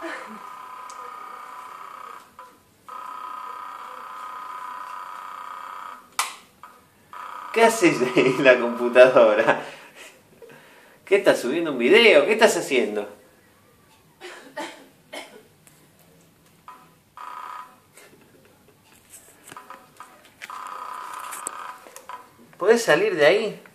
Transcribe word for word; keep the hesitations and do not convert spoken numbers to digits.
¿Qué haces en la computadora? ¿Qué estás subiendo un video? ¿Qué estás haciendo? ¿Podés salir de ahí?